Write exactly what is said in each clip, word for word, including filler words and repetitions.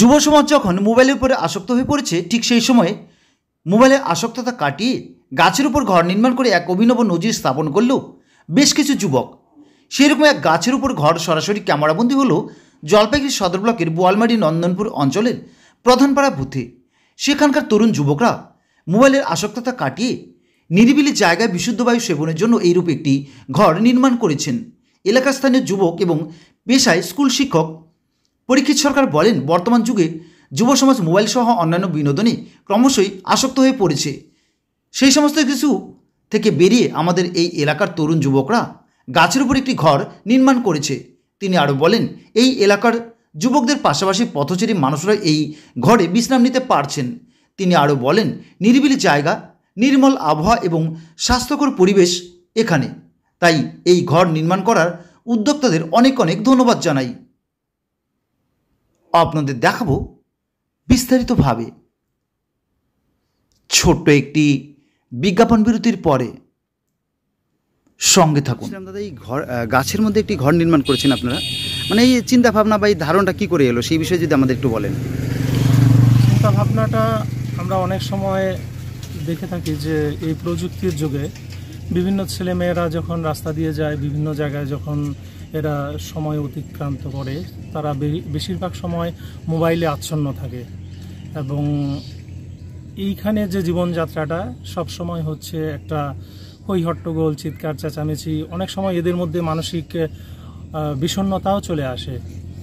যুব সমাজ যখন মোবাইলের উপরে আসক্ত হয়ে পড়েছে, ঠিক সেই সময় মোবাইলের আসক্ততা কাটিয়ে গাছের উপর ঘর নির্মাণ করে এক অভিনব নজির স্থাপন করল বেশ কিছু যুবক। সেরকম এক গাছের উপর ঘর সরাসরি ক্যামেরাবন্দি হলো জলপাইগুড়ি সদর ব্লকের বোয়ালমারি নন্দনপুর অঞ্চলের প্রধানপাড়া বুথে। সেখানকার তরুণ যুবকরা মোবাইলের আসক্ততা কাটিয়ে নিরিবিলি জায়গায় বিশুদ্ধ বায়ু সেবনের জন্য এইরূপ একটি ঘর নির্মাণ করেছেন। এলাকার স্থানীয় যুবক এবং পেশায় স্কুল শিক্ষক পরীক্ষিত সরকার বলেন, বর্তমান যুগে যুব সমাজ মোবাইল সহ অন্যান্য বিনোদনে ক্রমশই আসক্ত হয়ে পড়েছে। সেই সমস্ত কিছু থেকে বেরিয়ে আমাদের এই এলাকার তরুণ যুবকরা গাছের উপর একটি ঘর নির্মাণ করেছে। তিনি আরও বলেন, এই এলাকার যুবকদের পাশাপাশি পথচারী মানুষরা এই ঘরে বিশ্রাম নিতে পারছেন। তিনি আরও বলেন, নিরিবিলি জায়গা, নির্মল আবহাওয়া এবং স্বাস্থ্যকর পরিবেশ এখানে, তাই এই ঘর নির্মাণ করার উদ্যোক্তাদের অনেক অনেক ধন্যবাদ জানাই। আপনাদের দেখাবো বিস্তারিতভাবে। ছোট্ট একটি বিজ্ঞাপন বিরতির পরে সঙ্গে থাকুন। দাদা, এই ঘর গাছের মধ্যে একটি ঘর নির্মাণ করেছেন আপনারা, মানে এই চিন্তা ভাবনা বা এই ধারণাটা কী করে এলো সেই বিষয়ে যদি আমাদের একটু বলেন। চিন্তা ভাবনাটা আমরা অনেক সময় দেখে থাকি যে এই প্রযুক্তির যুগে বিভিন্ন ছেলেমেয়েরা যখন রাস্তা দিয়ে যায়, বিভিন্ন জায়গায় যখন এরা সময় অতিক্রান্ত করে, তারা বেশিরভাগ সময় মোবাইলে আচ্ছন্ন থাকে এবং এইখানে যে জীবনযাত্রাটা সব সময় হচ্ছে একটা হই হট্টগোল, চিৎকার চেঁচামেচি, অনেক সময় এদের মধ্যে মানসিক বিষণ্ণতাও চলে আসে।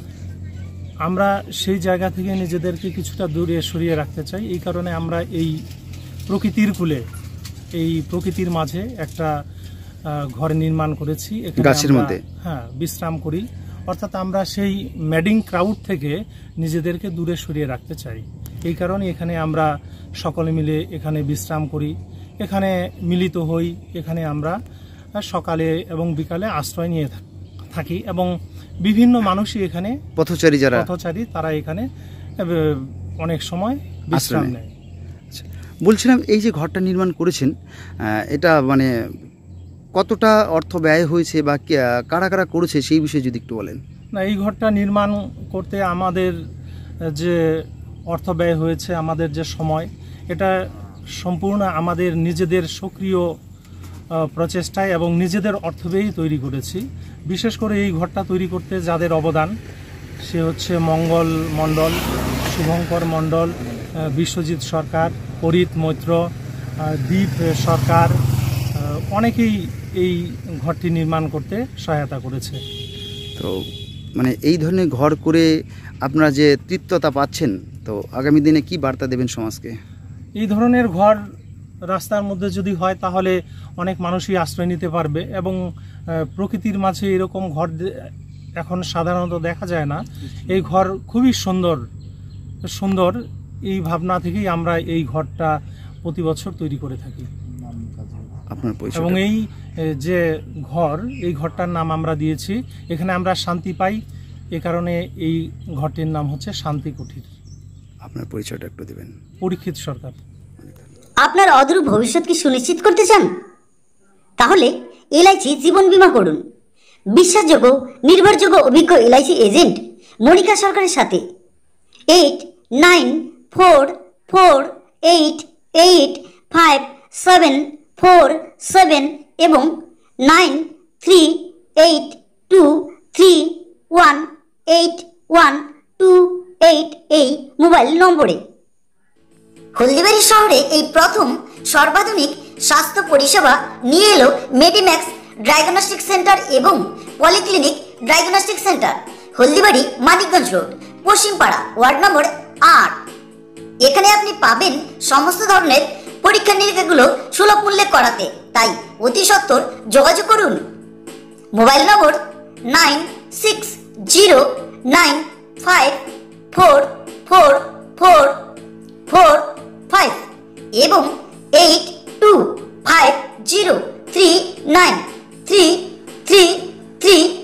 আমরা সেই জায়গা থেকে নিজেদেরকে কিছুটা দূরে সরিয়ে রাখতে চাই। এই কারণে আমরা এই প্রকৃতির কূলে, এই প্রকৃতির মাঝে একটা ঘর নির্মাণ করেছি। গাছের মধ্যে হ্যাঁ বিশ্রাম করি, অর্থাৎ আমরা সেই ম্যাডিং ক্রাউড থেকে নিজেদেরকে দূরে সরিয়ে রাখতে চাই। এই কারণে এখানে আমরা সকলে মিলে এখানে বিশ্রাম করি, এখানে মিলিত হই, এখানে আমরা সকালে এবং বিকালে আশ্রয় নিয়ে থাকি এবং বিভিন্ন মানুষই এখানে পথচারী যারা পথচারী তারা এখানে অনেক সময় বিশ্রাম নেয়। বলছিলাম, এই যে ঘরটা নির্মাণ করেছেন, এটা মানে কতটা অর্থ ব্যয় হয়েছে বা কারা কারা করেছে সেই বিষয়ে যদি একটু বলেন। না, এই ঘরটা নির্মাণ করতে আমাদের যে অর্থ ব্যয় হয়েছে, আমাদের যে সময়, এটা সম্পূর্ণ আমাদের নিজেদের সক্রিয় প্রচেষ্টায় এবং নিজেদের অর্থ ব্যয়ই তৈরি করেছি। বিশেষ করে এই ঘরটা তৈরি করতে যাদের অবদান, সে হচ্ছে মঙ্গল মণ্ডল, শুভঙ্কর মণ্ডল, বিশ্বজিৎ সরকার, পরিত মৈত্র, দীপ সরকার, অনেকেই এই ঘরটি নির্মাণ করতে সহায়তা করেছে। তো মানে এই ধরনের ঘর করে আপনারা যে তৃপ্ততা পাচ্ছেন, তো আগামী দিনে কি বার্তা দেবেন সমাজকে? এই ধরনের ঘর রাস্তার মধ্যে যদি হয় তাহলে অনেক মানুষই আশ্রয় নিতে পারবে এবং প্রকৃতির মাঝে এরকম ঘর এখন সাধারণত দেখা যায় না। এই ঘর খুবই সুন্দর সুন্দর এই ভাবনা থেকেই আমরা এই ঘরটা প্রতি বছর তৈরি করে থাকি। এবং এই যে ঘর, এই ঘরটার নাম আমরা দিয়েছি, এখানে আমরা শান্তি পাই, এ কারণে এই ঘরটির নাম হচ্ছে শান্তি কুঠির। আপনার পরিচয়টা একটু দেবেন। পরীক্ষিত সরকার। আপনার অদূর ভবিষ্যৎকে সুনিশ্চিত করতে চান? তাহলে এলআইসি জীবন বীমা করুন বিশ্বাসযোগ্য, নির্ভরযোগ্য, অভিজ্ঞ এলআইসি এজেন্ট মনিকা সরকারের সাথে। Eight nine four four eight eight five seven four seven এবং nine three eight two three one eight one two eight এই মোবাইল নম্বরে। হলদিবাড়ি শহরে এই প্রথম সর্বাধুনিক স্বাস্থ্য পরিষেবা নিয়ে এলো মেডিম্যাক্স ডায়াগনস্টিক সেন্টার এবং polyclinic diagnostic centre, Haldibari, Manikganj road, Paschimpara, ward number আট। এখানে আপনি পাবেন সমস্ত ধরনের পরীক্ষা নিরীক্ষাগুলো সুলভ মূল্যে করাতে, তাই অতি সত্বর যোগাযোগ করুন। Mobile number nine six zero nine five four four four four five এবং eight two five zero three nine three three three